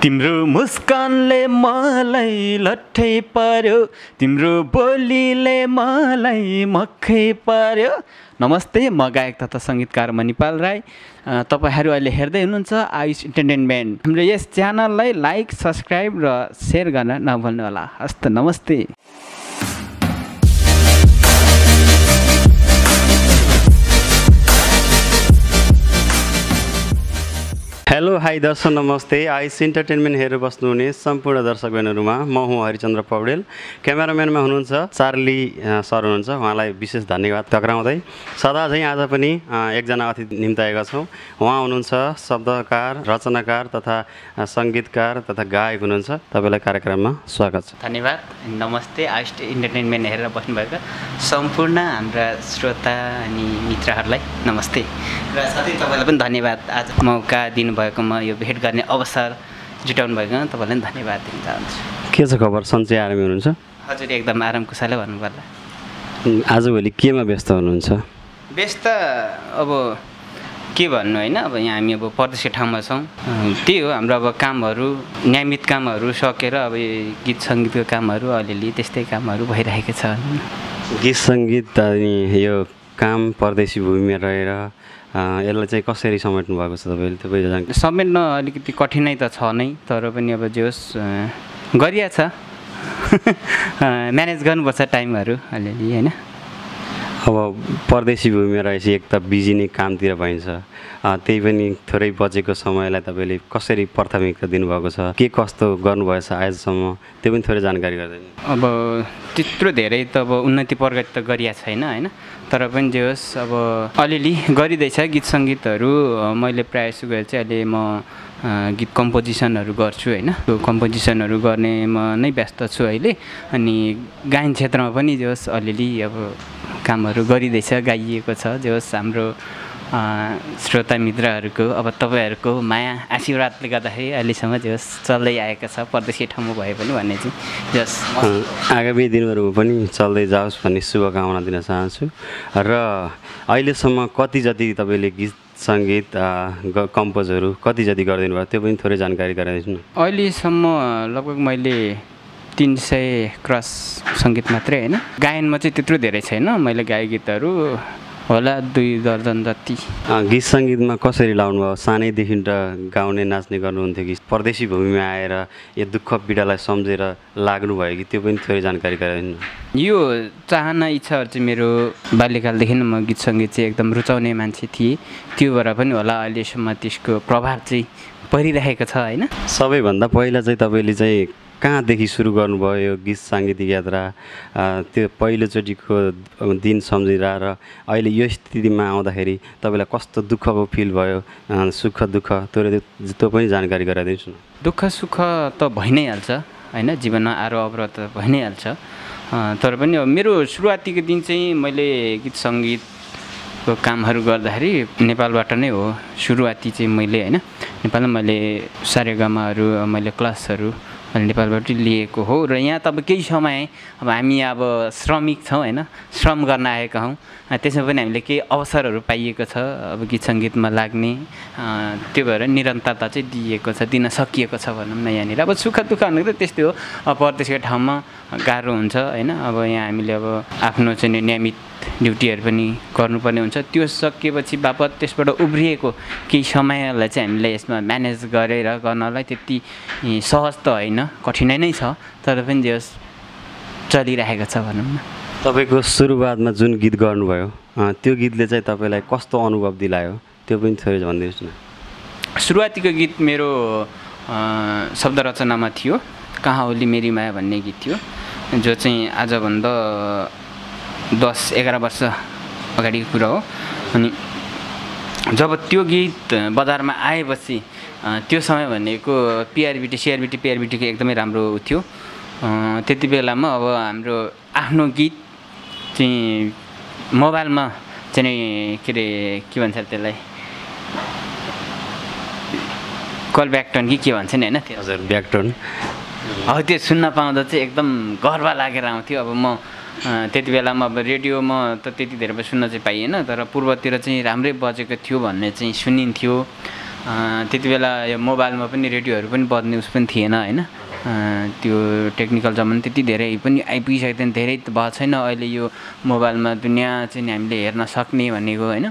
तिम्रो मुस्कानले मलाई लट्ठै पर्यो, तिम्रो बोलीले मलाई मक्खै पर्यो। नमस्ते, म गायक तथा सङ्गीतकार मणिपाल राई। तपाईहरू अहिले हेर्दै हुनुहुन्छ आयुष इन्टरटेनमेन्ट। हाम्रो यस च्यानललाई लाइक, सब्सक्राइब र सेयर गर्न नभुल्नुहोला। हस्त नमस्ते। हेलो हाई दर्शक नमस्ते। आयुष इन्टरटेनमेन्ट हेरेर बस्नुहुने सम्पूर्ण दर्शक बहिनीहरूमा म हुँ हरिचन्द्र पौडेल। क्यामेराम्यानमा हुनुहुन्छ चार्ली सर हुनुहुन्छ, उहाँलाई विशेष धन्यवाद टक्राउँदै। सदा चाहिँ आज पनि एकजना अतिथि निम्ताएका छौँ। उहाँ हुनुहुन्छ शब्दकार, रचनाकार तथा सङ्गीतकार तथा गायक हुनुहुन्छ। तपाईँलाई कार्यक्रममा स्वागत छ। धन्यवाद। नमस्ते। आयुष इन्टरटेनमेन्ट हेरेर बस्नुभएका सम्पूर्ण हाम्रा श्रोता अनि मित्रहरूलाई नमस्ते। र साथै तपाईँलाई पनि धन्यवाद, आज मौका दिनुभएकोमा यो भेट गर्ने अवसर जुटाउनु भएकोमा तपाईँलाई पनि धन्यवाद दिन चाहन्छु। के छ खबर? सन्चै आरामै हुनुहुन्छ? हजुर, एकदम आराम कुशलै भन्नुपर्ला। आजभोलि केमा व्यस्त हुनुहुन्छ? व्यस्त अब के भन्नु होइन, अब यहाँ हामी अब परदेशी ठाउँमा छौँ। त्यही हो हाम्रो अब कामहरू, नियमित कामहरू सकेर अब गीत सङ्गीतको कामहरू अलिअलि त्यस्तै कामहरू भइरहेको छ। गीत सङ्गीत अनि यो काम परदेशी भूमिमा रहेर यसलाई चाहिँ कसरी समेट्नु भएको छ तपाईँले? समेट्न अलिकति कठिनाइ त छ नै, तर पनि अब जे होस् गरिया छ। म्यानेज गर्नुपर्छ टाइमहरू अलिअलि होइन। अब परदेशी भूमिमा रहेपछि एक त बिजी नै कामतिर भइन्छ, त्यही पनि थोरै बचेको समयलाई तपाईँले कसरी प्राथमिकता दिनुभएको छ, के कस्तो गर्नुभएछ आजसम्म, त्यो पनि थोरै जानकारी गरिदिनु। अब त्यत्रो धेरै त अब उन्नति प्रगति त गरिया छैन होइन, तर पनि जे होस् अब अलिअलि गरिँदैछ गीत सङ्गीतहरू। मैले प्रायः जस्तो गरेर चाहिँ अहिले म गीत कम्पोजिसनहरू गर्छु होइन। त्यो कम्पोजिसनहरू गर्नेमा नै व्यस्त छु अहिले। अनि गायन क्षेत्रमा पनि जे होस् अलिअलि अब कामहरू गरिँदैछ, गाइएको छ। जे होस् हाम्रो श्रोता मित्रहरूको अब तपाईँहरूको माया आशीर्वादले गर्दाखेरि अहिलेसम्म जे होस् चल्दै आएको छ, परदेशी ठाउँमा भए पनि भन्ने चाहिँ जस आगामी दिनहरूमा पनि चल्दै जाओस् भन्ने शुभकामना दिन चाहन्छु। र अहिलेसम्म कति जति तपाईँले गीत सङ्गीत कम्पोजहरू कति जति गरिदिनु भयो, त्यो पनि थोरै जानकारी गराइदिनु। अहिलेसम्म लगभग मैले 300 क्रस सङ्गीत मात्रै होइन, गायनमा चाहिँ त्यत्रो धेरै छैन। मैले गाए गीतहरू होला 2 दर्जन जति। गीत सङ्गीतमा कसरी लाउनु भयो? सानैदेखि त गाउने नाच्ने गर्नुहुन्थ्यो कि परदेशी भूमिमा आएर यो दुःख पीडालाई सम्झेर लाग्नुभयो कि, त्यो पनि थोरै जानकारी गराइदिनु। यो चाहना इच्छाहरू चाहिँ मेरो बाल्यकालदेखि म गीत सङ्गीत चाहिँ एकदम रुचाउने मान्छे थिएँ। त्यो भएर पनि होला अहिलेसम्म त्यसको प्रभाव चाहिँ परिरहेको छ होइन। सबैभन्दा पहिला चाहिँ तपाईँले चाहिँ कहाँदेखि सुरु गर्नुभयो यो गीत साङ्गीतिक यात्रा? त्यो पहिलोचोटिको दिन सम्झिँदा र अहिले यो स्थितिमा आउँदाखेरि तपाईँलाई कस्तो दुःख फिल भयो, सुख दुःख, त्यो पनि जानकारी गराइदिन्छु न। दुःख सुख त भइ नै हाल्छ होइन, जीवनमा आरो अवरोध त भइ नै हाल्छ। तर पनि अब मेरो सुरुवातीको दिन चाहिँ मैले गीत सङ्गीतको कामहरू गर्दाखेरि नेपालबाट नै हो सुरुवाती चाहिँ मैले होइन। नेपालमा मैले सारेगामाहरू मैले क्लासहरू नेपालबाट लिएको हो। र यहाँ त अब केही समय अब हामी अब श्रमिक छौँ होइन, श्रम गर्न आएका हौँ। त्यसमा पनि हामीले केही अवसरहरू पाइएको छ अब गीत सङ्गीतमा लाग्ने। त्यो भएर निरन्तरता चाहिँ दिएको छ, दिन सकिएको छ भनौँ न। यहाँनिर अब सुख दुःख भनेको त त्यस्तै हो। अब परदेशको ठाउँमा गाह्रो हुन्छ होइन। अब यहाँ हामीले अब आफ्नो चाहिँ नियमित ड्युटीहरू पनि गर्नुपर्ने हुन्छ। त्यो सकिएपछि बापत त्यसबाट उब्रिएको केही समयलाई चाहिँ हामीले यसमा म्यानेज गरेर गर्नलाई त्यति सहज त होइन, कठिनाइ नै छ। तर पनि जे होस् चलिरहेको छ भनौँ न। तपाईँको सुरुवातमा जुन गीत गर्नुभयो त्यो गीतले चाहिँ तपाईँलाई कस्तो अनुभव दिलायो, त्यो पनि थोरै भनिदिनुहोस् न। सुरुवातीको गीत मेरो शब्द रचनामा थियो, कहाँ होली मेरी माया भन्ने गीत थियो, जो चाहिँ आजभन्दा 10-11 वर्ष अगाडिको कुरा हो। अनि जब त्यो गीत बजारमा आएपछि त्यो समय भनेको पिआरबिटीको एकदमै राम्रो थियो। त्यति बेलामा अब हाम्रो आफ्नो गीत चाहिँ मोबाइलमा चाहिँ के भन्छ त्यसलाई, कल ब्याकटोन कि के भन्छ नि होइन, त्यो हजुर ब्याकटोन। अब त्यो सुन्न पाउँदा चाहिँ एकदम गर्व लागेर आउँथ्यो। अब म त्यति बेलामा अब रेडियोमा त त्यति धेरै सुन्न चाहिँ पाइएन, तर पूर्वतिर चाहिँ राम्रै बजेको थियो भन्ने चाहिँ सुनिन्थ्यो। त्यति बेला यो मोबाइलमा पनि रेडियोहरू पनि बज्ने उस पनि थिएन होइन। त्यो टेक्निकल जमाना त्यति धेरै पनि आइपुगिसकेको थिएन, धेरै त भएको छैन। अहिले यो मोबाइलमा दुनियाँ चाहिँ हामीले हेर्न सक्ने भनेको होइन।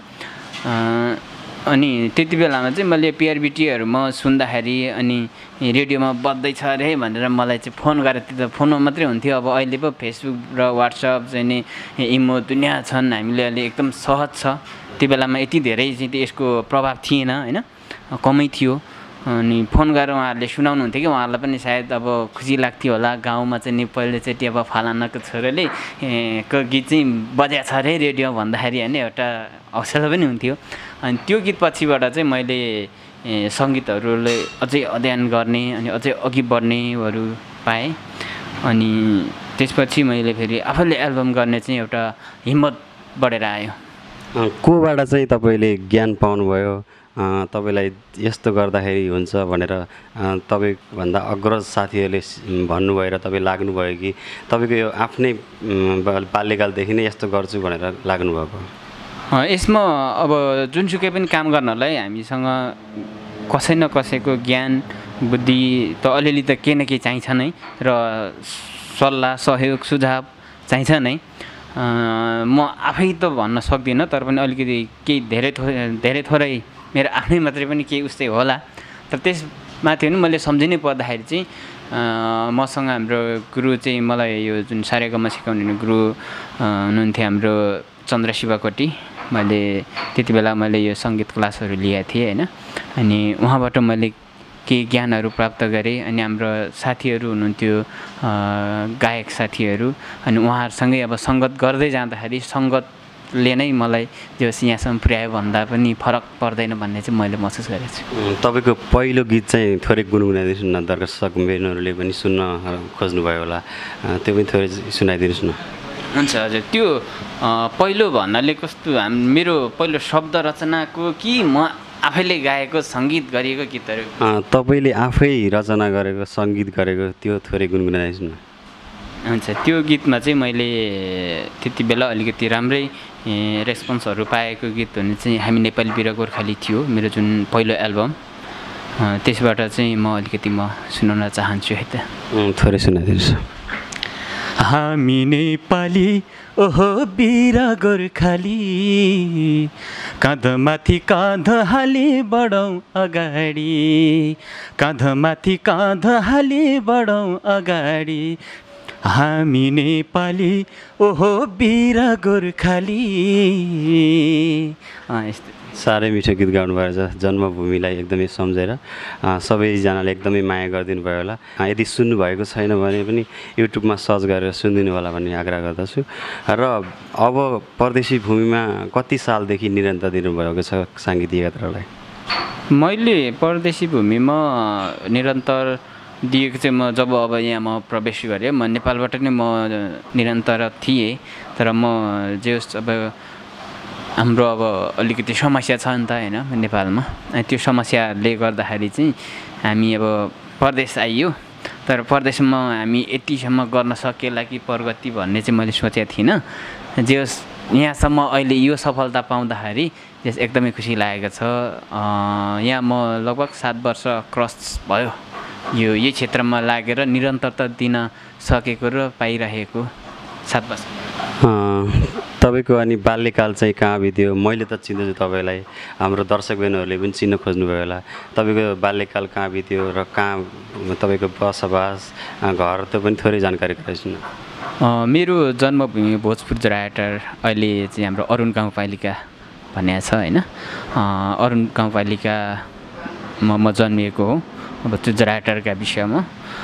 अनि त्यति बेलामा चाहिँ मैले पिआरबिटीहरू म सुन्दाखेरि अनि रेडियोमा बज्दैछ अरे भनेर मलाई चाहिँ फोन गरेर, त्यो त फोनमा मात्रै हुन्थ्यो। अब अहिले पो फेसबुक र वाट्सएप चाहिँ नि इमो दुनियाँ छन्, हामीले अहिले एकदम सहज छ। त्यो बेलामा यति धेरै चाहिँ यसको प्रभाव थिएन होइन, कमै थियो। अनि फोन गरेर उहाँहरूले सुनाउनुहुन्थ्यो कि उहाँहरूलाई पनि सायद अब खुसी लाग्थ्यो होला। गाउँमा चाहिँ नि पहिलोचोटि अब फलानाको छोराले को गीत चाहिँ बजाएको छ अरे रेडियो भन्दाखेरि होइन एउटा हौसला पनि हुन्थ्यो। अनि त्यो गीत पछिबाट चाहिँ मैले सङ्गीतहरूले अझै अध्ययन गर्ने अनि अझै अघि बढ्नेहरू पाएँ। अनि त्यसपछि मैले फेरि आफैले एल्बम गर्ने चाहिँ एउटा हिम्मत बढेर आयो। कोबाट चाहिँ तपाईँले ज्ञान पाउनुभयो, तपाईँलाई यस्तो गर्दाखेरि हुन्छ भनेर तपाईँभन्दा अग्रज साथीहरूले भन्नुभयो र तपाईँ लाग्नुभयो कि तपाईँको यो आफ्नै बाल्यकालदेखि नै यस्तो गर्छु भनेर लाग्नुभएको? यसमा अब जुनसुकै पनि काम गर्नलाई हामीसँग कसै न कसैको ज्ञान बुद्धि त अलिअलि त केही न केही चाहिन्छ नै र सल्लाह सहयोग सुझाव चाहिन्छ नै। म आफै त भन्न सक्दिनँ, तर पनि अलिकति केही धेरै थोरै मेरो आफ्नै मात्रै पनि केही उस्तै होला। तर त्यसमाथि पनि मैले सम्झिनै पर्दाखेरि चाहिँ मसँग हाम्रो गुरु चाहिँ मलाई यो जुन सारेगामा सिकाउने गुरु हुनुहुन्थ्यो हाम्रो चन्द्रशिवकोटी, मैले त्यति बेला मैले यो सङ्गीत क्लासहरू लिएको थिएँ होइन। अनि उहाँबाट मैले केही ज्ञानहरू प्राप्त गरेँ। अनि हाम्रो साथीहरू हुनुहुन्थ्यो गायक साथीहरू, अनि उहाँहरूसँगै अब सङ्गत गर्दै जाँदाखेरि सङ्गतले नै मलाई त्यो यहाँसम्म पुर्यायो भन्दा पनि फरक पर्दैन भन्ने चाहिँ मैले महसुस गरेको छु। तपाईँको पहिलो गीत चाहिँ थोरै गुनगुनाइदिनुहोस् न, दर्शक बहिनीहरूले पनि सुन्न खोज्नुभयो होला, त्यो पनि थोरै सुनाइदिनुहोस् न। हुन्छ हजुर। त्यो पहिलो भन्नाले कस्तो मेरो पहिलो शब्द रचनाको कि म आफैले गाएको सङ्गीत गरिएको गीतहरू? तपाईँले आफै रचना गरेको सङ्गीत गरेको त्यो थोरै गुनगुनाइदिनुहोस् न। हुन्छ। त्यो गीतमा चाहिँ मैले त्यति बेला अलिकति राम्रै रेस्पोन्सहरू पाएको गीत भने चाहिँ हामी नेपाली वीर गोर्खाली थियो, मेरो जुन पहिलो एल्बम। त्यसबाट चाहिँ म अलिकति सुनाउन चाहन्छु है त। थोरै सुनाइदिनुहोस्। हामी नेपाली ओहो वीर गोर्खाली, काँधमाथि काँध हाली बढौँ अगाडि, काँधमाथि काँध हाली बढौँ अगाडि, हामी नेपाली ओहो वीर गोर्खाली। यस्तो साह्रै मिठो गीत गाउनुभएको छ, जन्मभूमिलाई एकदमै सम्झेर सबैजनाले एकदमै माया गरिदिनु भयो होला। यदि सुन्नुभएको छैन भने पनि युट्युबमा सर्च गरेर सुनिदिनु होला भन्ने आग्रह गर्दछु। र अब परदेशी भूमिमा कति सालदेखि निरन्तर दिनुभएको छ साङ्गीतिक यात्रालाई? मैले परदेशी भूमिमा निरन्तर दिएको चाहिँ म जब अब यहाँ म प्रवेश गरेँ, म नेपालबाट नै म निरन्तर थिएँ। तर म जे होस् अब हाम्रो अब अलिकति समस्या छ नि त होइन नेपालमा, त्यो समस्याले गर्दाखेरि चाहिँ हामी अब परदेश आइयो। तर परदेशमा हामी यतिसम्म गर्न सकेला कि प्रगति भन्ने चाहिँ मैले सोचेको थिइनँ। जे होस् यहाँसम्म अहिले यो सफलता पाउँदाखेरि त्यस एकदमै खुसी लागेको छ। यहाँ म लगभग 7 वर्ष क्रस भयो यही क्षेत्रमा लागेर निरन्तरता दिन सकेको र पाइरहेको 7 वर्ष। तपाईँको अनि बाल्यकाल चाहिँ कहाँ बित्यो? मैले त चिन्दछु तपाईँलाई, हाम्रो दर्शक बहिनीहरूले पनि चिन्न खोज्नुभयो होला। तपाईँको बाल्यकाल कहाँ बित्यो र कहाँ तपाईँको बसोबास घर त्यो पनि थोरै जानकारी गराइदिनु न। मेरो जन्मभूमि भोजपुर जोरहाटर, अहिले चाहिँ हाम्रो अरुण गाउँपालिका भन्ने छ होइन। अरुण गाउँपालिकामा म जन्मिएको हो। अब त्यो जोरहाटरका विषयमा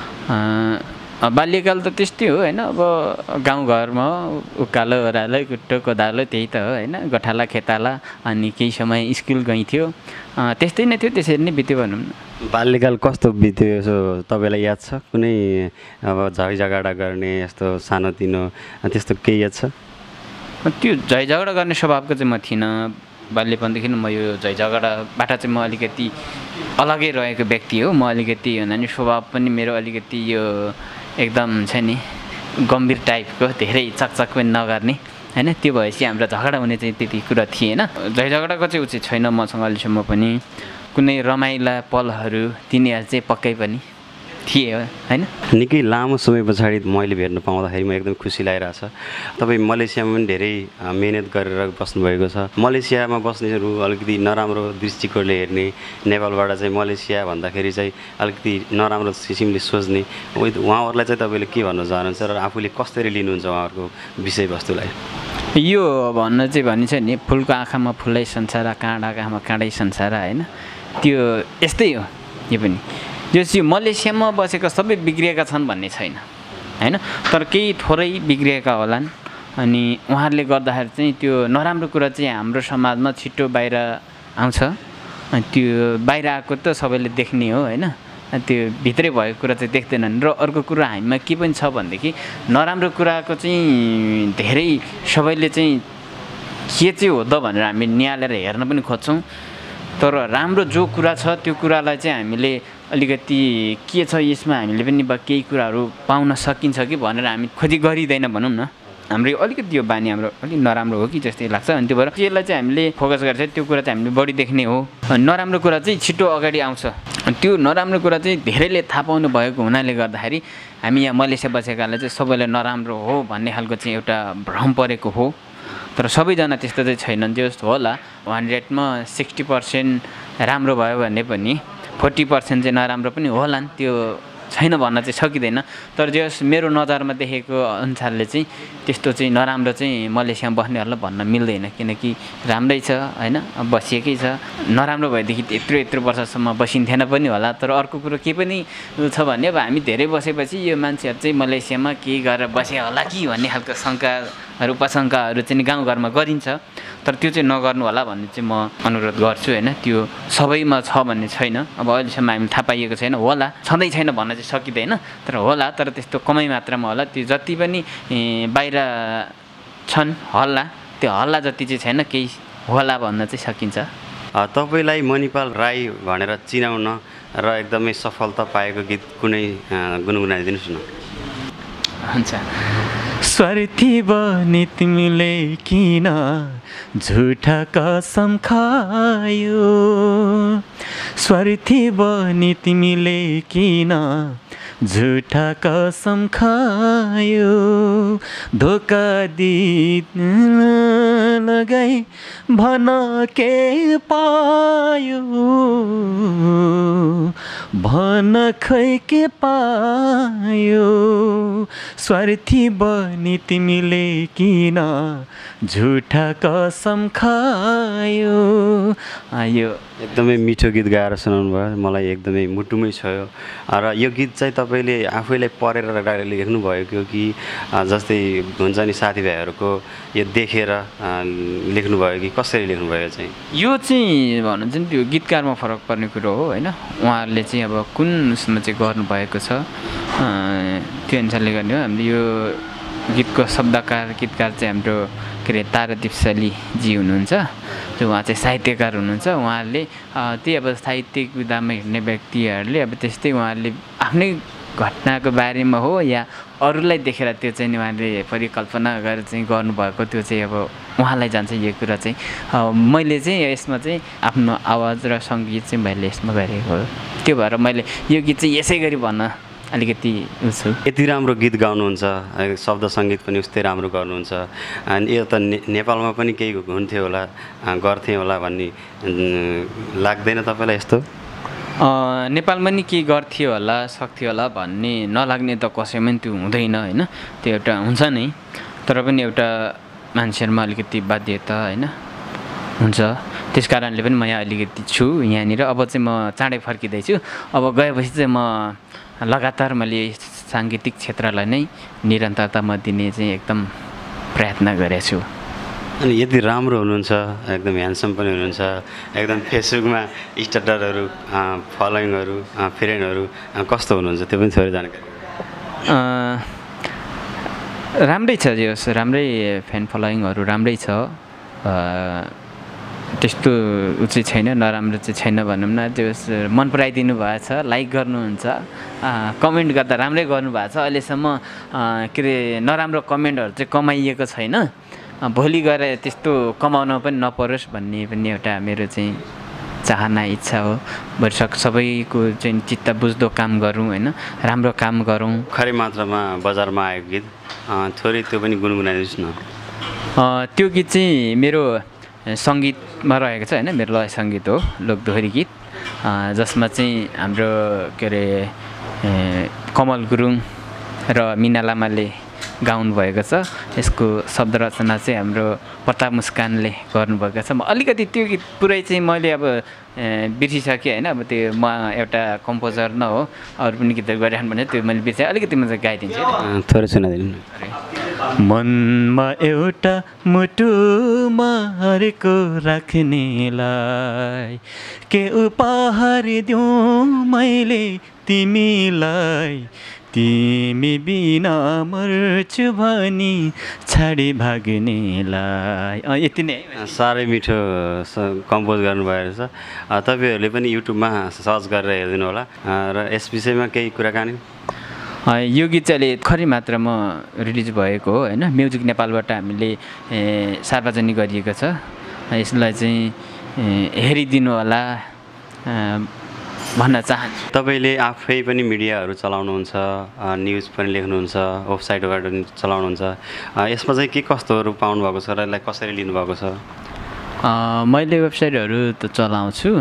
बाल्यकाल त त्यस्तै हो होइन। अब गाउँघरमा उकालो ओह्रालो कुट्टो कोदालो त्यही त हो होइन, गठाला खेताला, अनि केही समय स्कुल गइन्थ्यो, त्यस्तै नै थियो। त्यसरी नै बित्यो भनौँ न। बाल्यकाल कस्तो बित्यो यसो तपाईँलाई याद छ? कुनै अब झैझगडा गर्ने यस्तो सानोतिनो त्यस्तो केही याद छ? त्यो झैझगडा गर्ने स्वभावको चाहिँ म थिइनँ। बाल्यपनदेखि म यो झैझगडाबाट चाहिँ म अलिकति अलगै रहेको व्यक्ति हो। म अलिकति हुनाले स्वभाव पनि मेरो अलिकति यो एकदम छ नि गम्भीर टाइपको, धेरै चकचक पनि नगर्ने होइन। त्यो भएपछि हाम्रो झगडा हुने चाहिँ त्यति कुरा थिएन। झैझगडाको चाहिँ उचित छैन मसँग अहिलेसम्म पनि। कुनै रमाइला पलहरू तिनीहरू चाहिँ पक्कै पनि थिए होइन। निकै लामो समय पछाडि मैले भेट्न पाउँदाखेरि म एकदम खुसी लागिरहेछ। तपाईँ मलेसियामा पनि धेरै मिहिनेत गरेर बस्नुभएको छ। मलेसियामा बस्नेहरू अलिकति नराम्रो दृष्टिकोणले हेर्ने, नेपालबाट चाहिँ मलेसिया भन्दाखेरि चाहिँ अलिकति नराम्रो किसिमले सोच्ने, उहाँहरूलाई चाहिँ तपाईँले के भन्न चाहनुहुन्छ र आफूले कसरी लिनुहुन्छ उहाँहरूको विषयवस्तुलाई? यो भन्न चाहिँ भनिन्छ नि, फुलको आँखामा फुलै संसार, काँडाको आँखामा काँडै संसार होइन। त्यो यस्तै हो। यो पनि जो चाहिँ मलेसियामा बसेका सबै बिग्रिएका छन् भन्ने छैन होइन, तर केही थोरै बिग्रिएका होलान्। अनि उहाँहरूले गर्दाखेरि चाहिँ त्यो नराम्रो कुरा चाहिँ हाम्रो समाजमा छिटो बाहिर आउँछ। त्यो बाहिर आएको त सबैले देख्ने हो होइन, त्यो भित्रै भएको कुरा चाहिँ देख्दैनन्। र अर्को कुरा हामीमा के पनि छ भनेदेखि नराम्रो कुराको चाहिँ धेरै सबैले चाहिँ के चाहिँ हो त भनेर हामी निहालेर हेर्न पनि खोज्छौँ, तर राम्रो जो कुरा छ त्यो कुरालाई चाहिँ हामीले अलिकति के छ यसमा हामीले पनि केही कुराहरू पाउन सकिन्छ कि भनेर हामी खोजी गरिँदैन भनौँ न। हाम्रो अलिकति यो बानी हाम्रो अलिक नराम्रो हो कि जस्तै लाग्छ। अनि त्यो भएर त्यसलाई चाहिँ हामीले फोकस गर्छ, त्यो कुरा चाहिँ हामीले बढी देख्ने हो। नराम्रो कुरा चाहिँ छिटो अगाडि आउँछ। त्यो नराम्रो कुरा चाहिँ धेरैले थाहा पाउनु भएको हुनाले गर्दाखेरि हामी यहाँ मलेसिया बसेकालाई चाहिँ सबैलाई नराम्रो हो भन्ने खालको चाहिँ एउटा भ्रम परेको हो। तर सबैजना त्यस्तो चाहिँ छैनन्। त्यो जस्तो होला 100मा 60% राम्रो भयो भने पनि 40% चाहिँ नराम्रो पनि होलान्, त्यो छैन भन्न चाहिँ सकिँदैन। तर जस मेरो नजरमा देखेको अनुसारले चाहिँ त्यस्तो चाहिँ नराम्रो चाहिँ मलेसियामा बस्नेहरूलाई भन्न मिल्दैन, किनकि राम्रै छ होइन, बसिएकै छ। नराम्रो भएदेखि यत्रो वर्षसम्म बसिन्थेन पनि होला। तर अर्को कुरो के पनि छ भने अब हामी धेरै बसेपछि यो मान्छेहरू चाहिँ मलेसियामा के गरेर बसे होला कि भन्ने खालको शङ्काहरू उपशङ्काहरू चाहिँ गाउँघरमा गरिन्छ। तर त्यो चाहिँ नगर्नु होला भन्ने चाहिँ म अनुरोध गर्छु होइन। त्यो सबैमा छ भन्ने छैन, अब अहिलेसम्म हामी थाहा पाइएको छैन, होला छँदै छैन भन्न चाहिँ सकिँदैन, तर होला, तर त्यस्तो कमै मात्रामा होला। त्यो जति पनि बाहिर छन् हल्ला, त्यो हल्ला जति चाहिँ छैन, केही होला भन्न चाहिँ सकिन्छ। तपाईँलाई मणिपाल राई भनेर चिनाउन र एकदमै सफलता पाएको गीत कुनै गुनगुनाइदिनुहोस् न। हुन्छ। स्वार्थी बनी तिमीले किन झुठा कसम खायो, स्वार्थी बनी तिमीले किन झुठा कसम खायो, धोका दिन लगाई भन के पायो, भन खै के पायो, स्वार्थी बनी तिमीले किन झुठा कसम खायो। यो एकदमै मिठो गीत गाएर सुनाउनु भयो, मलाई एकदमै मुटुमै छोयो। र यो गीत चाहिँ तपाईँले आफैलाई पढेर लेख्नुभयो कि जस्तै हुन्छ नि साथीभाइहरूको यो देखेर लेख्नुभयो कि कसरी लेख्नुभयो चाहिँ? यो चाहिँ भन्नुहुन्छ नि त्यो गीतकारमा फरक पर्ने कुरो हो होइन। उहाँहरूले चाहिँ अब कुन उसमा चाहिँ गर्नुभएको छ त्यो अनुसारले गर्ने हो। हामीले यो गीतको शब्दकार गीतकार चाहिँ हाम्रो के अरे तारादीप शैलीजी हुनुहुन्छ, जो उहाँ चाहिँ साहित्यकार हुनुहुन्छ। उहाँहरूले त्यही अब साहित्यिक विधामा हिँड्ने व्यक्तिहरूले अब त्यस्तै उहाँहरूले आफ्नै घटनाको बारेमा हो या अरूलाई देखेर त्यो चाहिँ उहाँले परिकल्पना गरेर चाहिँ गर्नुभएको, त्यो चाहिँ अब उहाँलाई जान्छ यो कुरा चाहिँ। मैले चाहिँ यसमा चाहिँ आफ्नो आवाज र सङ्गीत चाहिँ मैले यसमा गरेको हो। त्यो भएर मैले यो गीत चाहिँ यसै गरी भन्न अलिकति छु। यति राम्रो गीत गाउनुहुन्छ, शब्द सङ्गीत पनि उस्तै राम्रो गर्नुहुन्छ। अनि यो त नेपालमा पनि केही हुन्थ्यो होला, गर्थेँ होला भन्ने लाग्दैन तपाईँलाई यस्तो? नेपालमा नि केही गर्थ्यो होला, सक्थ्यो होला भन्ने नलाग्ने त कसैमा त्यो हुँदैन होइन। त्यो एउटा हुन्छ नै, तर पनि एउटा मान्छेहरूमा अलिकति बाध्यता होइन हुन्छ। त्यस कारणले पनि म यहाँ अलिकति छु यहाँनिर। अब चाहिँ म चाँडै फर्किँदैछु। अब गएपछि चाहिँ म लगातार मैले साङ्गीतिक क्षेत्रलाई नै निरन्तरता म दिने चाहिँ एकदम प्रयत्न गरेको छु। अनि यति राम्रो हुनुहुन्छ, एकदम ह्यान्डसम पनि हुनुहुन्छ, एकदम फेसबुकमा स्टेटसहरू फलोइङहरू फ्रेन्डहरू कस्तो हुनुहुन्छ त्यो पनि थोरै जानकारी? राम्रै छ, जो राम्रै फ्यान फलोइङहरू राम्रै छ, त्यस्तो उ चाहिँ छैन, नराम्रो चाहिँ छैन भनौँ न। त्यो मन पराइदिनु भएको छ, लाइक गर्नुहुन्छ, कमेन्ट गर्दा राम्रै गर्नुभएको छ। अहिलेसम्म के अरे नराम्रो कमेन्टहरू चाहिँ कमाइएको छैन। भोलि गएर त्यस्तो कमाउन पनि नपरोस् भन्ने पनि एउटा मेरो चाहिँ छ चाहना इच्छा हो। भरसक सबैको चाहिँ चित्त बुझ्दो काम गरौँ होइन, राम्रो काम गरौँ। खरै मात्रामा बजारमा आएको गीत थोरै त्यो पनि गुनगुनाइदिनुहोस् न। त्यो गीत चाहिँ मेरो सङ्गीतमा रहेको छ होइन, मेरो लय सङ्गीत हो, लोकदोहोरी गीत, जसमा चाहिँ हाम्रो के अरे कमल गुरुङ र मिना लामाले गाउनु भएको छ। यसको शब्द रचना चाहिँ हाम्रो प्रताप मुस्कानले गर्नुभएको छ। म अलिकति त्यो गीत पुरै चाहिँ मैले अब बिर्सिसकेँ होइन, अब त्यो म एउटा कम्पोजर न हो, अरू पनि गीतहरू गरिरहनु भने त्यो मैले बिर्सेँ। अलिकति म चाहिँ गाइदिन्छु है, थोरै सुनाइदिनु। मनमा एउटा मुटुमा हरेको राख्नेलाई के उपहार दिउँ मैले तिमीलाई, तिमी बिना मर्छु भनी छाडी भाग्नेलाई। यति नै। साह्रै मिठो कम्पोज गर्नुभएको रहेछ। तपाईँहरूले पनि युट्युबमा सर्च गरेर हेरिदिनु होला। र यस विषयमा केही कुराकानी? यो गीत चाहिँ अहिले खरै मात्रामा रिलिज भएको हो होइन, म्युजिक नेपालबाट हामीले सार्वजनिक गरिएको छ। यसलाई चाहिँ हेरिदिनु होला भन्न चाहन्छु। तपाईँले आफै पनि मिडियाहरू चलाउनुहुन्छ, न्युज पनि लेख्नुहुन्छ, वेबसाइटबाट पनि चलाउनुहुन्छ। यसमा चाहिँ के कस्तोहरू पाउनुभएको छ र यसलाई कसरी लिनुभएको छ? मैले वेबसाइटहरू त चलाउँछु।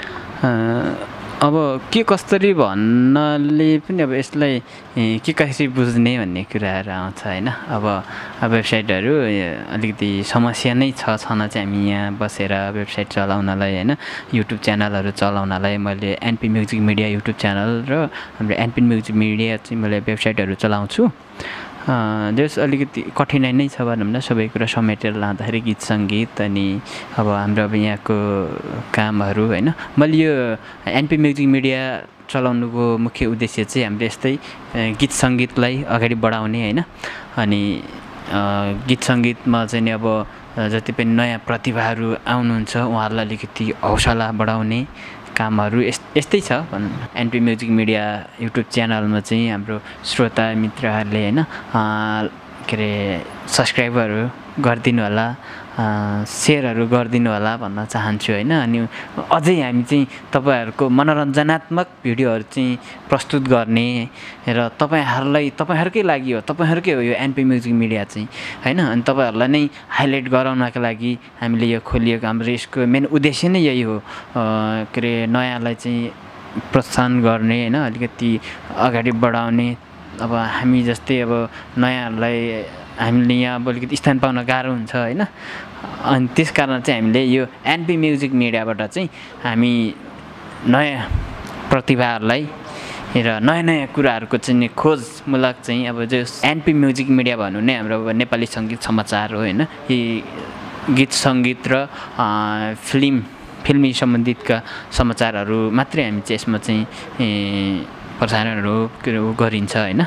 अब के कसरी भन्नाले पनि अब यसलाई के कसरी बुझ्ने भन्ने कुराहरू आउँछ होइन। अब वेबसाइटहरू अलिकति समस्या नै छन चाहिँ हामी यहाँ बसेर वेबसाइट चलाउनलाई होइन, युट्युब च्यानलहरू चलाउनलाई। मैले NP music media YouTube channel र हाम्रो एनपी म्युजिक मिडिया चाहिँ मैले वेबसाइटहरू चलाउँछु। जस अलिकति कठिनाइ नै छ भनौँ न, सबै कुरा समेटेर लाँदाखेरि गीत सङ्गीत अनि अब हाम्रो अब यहाँको कामहरू होइन। मैले यो एनपी म्युजिक मिडिया चलाउनुको मुख्य उद्देश्य चाहिँ हाम्रो यस्तै गीत सङ्गीतलाई अगाडि बढाउने होइन। अनि गीत सङ्गीतमा चाहिँ नि अब जति पनि नयाँ प्रतिभाहरू आउनुहुन्छ उहाँहरूलाई अलिकति हौसला बढाउने कामहरू यस्तै छ भनौँ। एनपी म्युजिक मिडिया युट्युब च्यानलमा चाहिँ हाम्रो श्रोता मित्रहरूले होइन के अरे सब्सक्राइबहरू गरिदिनु होला, सेयरहरू गरिदिनु होला भन्न चाहन्छु होइन। अनि अझै हामी चाहिँ तपाईँहरूको मनोरञ्जनात्मक भिडियोहरू चाहिँ प्रस्तुत गर्ने र तपाईँहरूकै लागि हो, तपाईँहरूकै हो यो एनपी म्युजिक मिडिया चाहिँ होइन। अनि तपाईँहरूलाई नै हाइलाइट गराउनका लागि हामीले यो खोलिएको, हाम्रो यसको मेन उद्देश्य नै यही हो, के अरे नयाँलाई चाहिँ प्रोत्साहन गर्ने होइन, अलिकति अगाडि बढाउने। अब हामी जस्तै अब नयाँहरूलाई हामीले यहाँ अब अलिकति स्थान पाउन गाह्रो हुन्छ होइन। अनि त्यस कारण चाहिँ हामीले यो एनपी म्युजिक मिडियाबाट चाहिँ हामी नयाँ प्रतिभाहरूलाई र नयाँ नयाँ कुराहरूको चाहिँ खोजमूलक चाहिँ अब जो एनपी म्युजिक मिडिया भन्नु नै हाम्रो अब नेपाली सङ्गीत समाचार हो होइन। यी गीत सङ्गीत र फिल्मी सम्बन्धितका समाचारहरू मात्रै हामी चाहिँ यसमा चाहिँ प्रसारणहरू गरिन्छ होइन।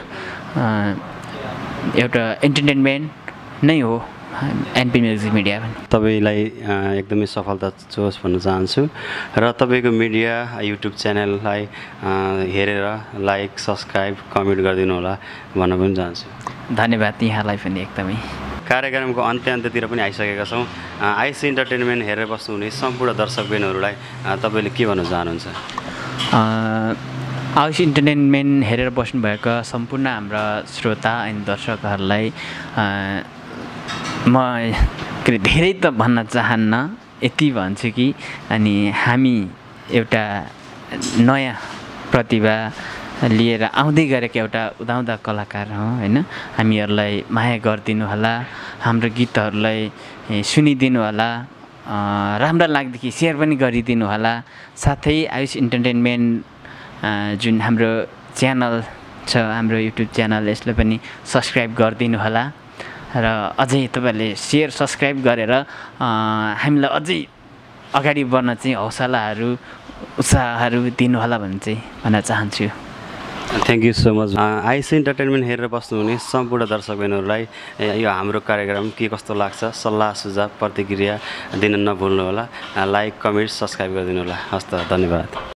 एउटा इन्टरटेनमेन्ट नै हो एनपी म्युजिक मिडिया पनि। तपाईँलाई एकदमै सफलता होस् भन्न चाहन्छु र तपाईँको मिडिया युट्युब च्यानललाई हेरेर लाइक सब्सक्राइब कमेन्ट गरिदिनु होला भन्न पनि चाहन्छु। धन्यवाद यहाँलाई पनि एकदमै। कार्यक्रमको अन्त्यतिर पनि आइसकेका छौँ। आइसी इन्टरटेनमेन्ट हेरेर बस्नुहुने सम्पूर्ण दर्शकबेनहरूलाई तपाईँले के भन्न चाहनुहुन्छ? आयुष इन्टरटेनमेन्ट हेरेर बस्नुभएका सम्पूर्ण हाम्रा श्रोता अनि दर्शकहरूलाई म धेरै त भन्न चाहन्न, यति भन्छु कि अनि हामी एउटा नयाँ प्रतिभा लिएर आउँदै गरेको एउटा उदाउँदा कलाकार हौँ होइन। हामीहरूलाई माया गरिदिनु होला, हाम्रो गीतहरूलाई सुनिदिनु होला, राम्रो लाग्देखि सेयर पनि गरिदिनु होला। साथै आयुष इन्टरटेनमेन्ट जुन हाम्रो च्यानल छ, हाम्रो युट्युब च्यानल, यसलाई पनि सब्सक्राइब गरिदिनु होला र अझै तपाईँहरूले सेयर सब्सक्राइब गरेर हामीलाई अझै अगाडि बढ्न चाहिँ हौसलाहरू उत्साहहरू दिनुहोला भन्ने चाहिँ भन्न चाहन्छु। Thank you so much. IC entertainment हेरेर बस्नुहुने सम्पूर्ण दर्शकबेनहरूलाई यो हाम्रो कार्यक्रम के कस्तो लाग्छ सल्लाह सुझाव प्रतिक्रिया दिन नभुल्नुहोला। लाइक कमेन्ट सब्सक्राइब गरिदिनु होला। हस्त, धन्यवाद।